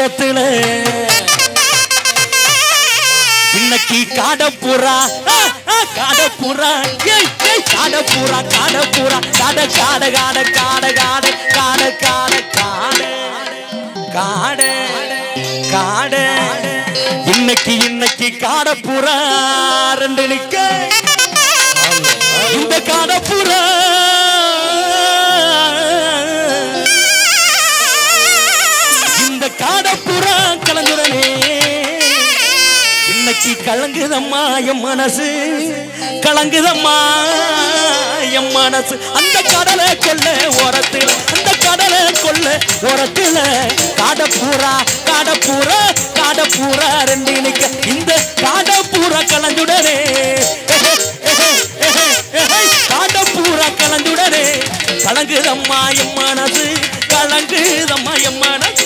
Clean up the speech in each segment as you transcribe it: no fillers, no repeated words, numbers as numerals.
ஓரத்துல இன்னைக்கு காடப்புறா காடப்புறா காடப்புறா காடப்புறா காட காட காட காட காட காட காட காட காட காட இன்னைக்கு காடப்புறா ரெண்டு நிக்க இந்த காடப்புறா இந்த காடப்புறா கலந்துடனே இன்னைக்கு கலங்குதம்மா என் மனசு கலங்குதம்மா என் மனசு அந்த கடலை கொல்ல ஓரத்துல அந்த கடலை கொல்ல ஓரத்துல காடப்பூரா காடப்பூரா காடப்பூரா ரெண்டு நிக்க இந்த காடப்பூரா கலந்துடனே காடப்பூரா கலந்துடனே கலங்குதம்மா என் மனசு கலங்குதம்மா என் மனசு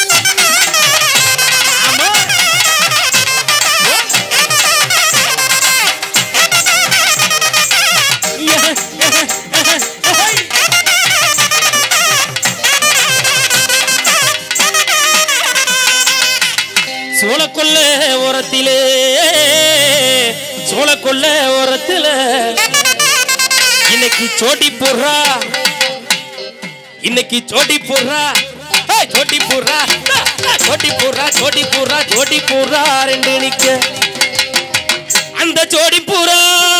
சோளக்கொல்ல ஓரத்திலே சோளக்கொல்ல ஓரத்தில இன்னைக்கு சோட்டி போடுறா இன்னைக்கு சோட்டி போடுறா சோட்டி போடுறா சோட்டி போடுறா சோட்டி போடுறா சோட்டி போடுறா ரெண்டு நிக்க அந்த சோடி பூரா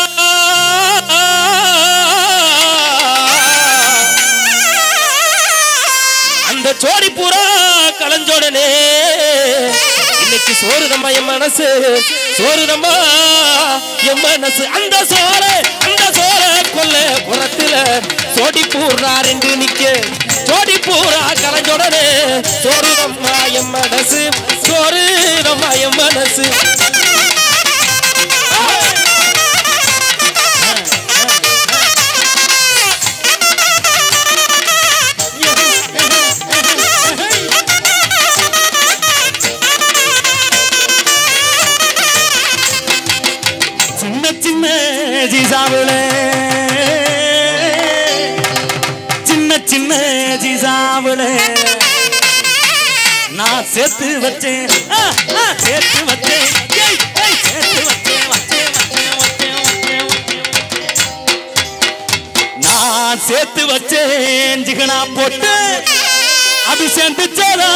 அந்த சோடி பூரா கலஞ்சோடனே இன்னைக்கு சோறுதம்மா என் மனசு சோறுதம்மா என் மனசு அந்த சோற கொல்ல புறத்துல சோடி பூரா ரெண்டு நிக்க சோடி பூரா கலஞ்சோடனே சோறுதம்மா என் மனசு சோறுதம்மா என் மனசு ஜிசாவுல சின்ன சின்ன ஜிசாவுல நான் சேர்த்து வச்சேன் சேர்த்து வச்சேன் நான் சேர்த்து வச்சேன் ஜிகனா போட்டு அது சேர்ந்துச்சதா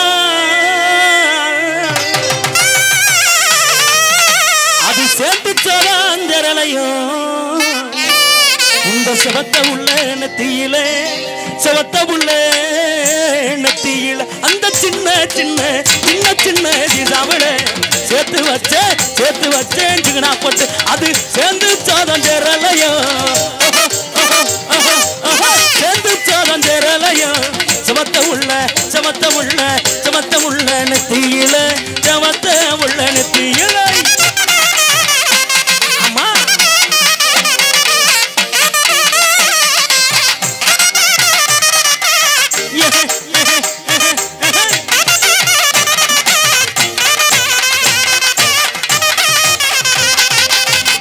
அது சேர்ந்துச்சதா இந்த செவத்த உள்ள நெத்தியில செவத்த உள்ள நெத்தியில அந்த சின்ன சின்ன சின்ன சின்ன ஜிசாவில சேர்த்து வச்சேன் ஜிகனா போட்டு அது சேர்ந்து சாதம் ஜெரலையோ